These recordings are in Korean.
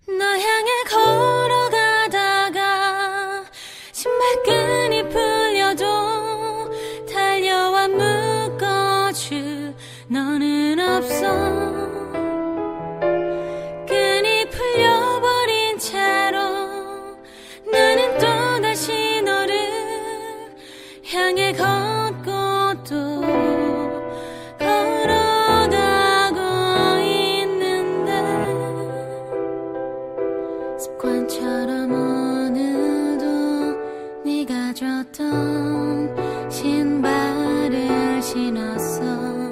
너 향해 걸어가다가 신발끈이 풀려도 달려와 묶어줄 너는 없어. 끈이 풀려버린 채로 나는 또다시 너를 향해 걷고 또 걸어가고 있는데 습관처럼 오늘도 네가 줬던 신발을 신었어.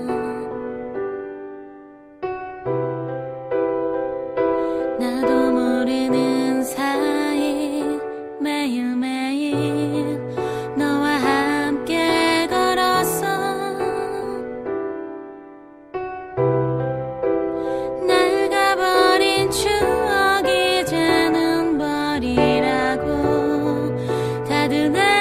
나도 모르는 사이 매일매일 너와 함께 걸었어. 낡아버린 추억 이제는 버리라고 다들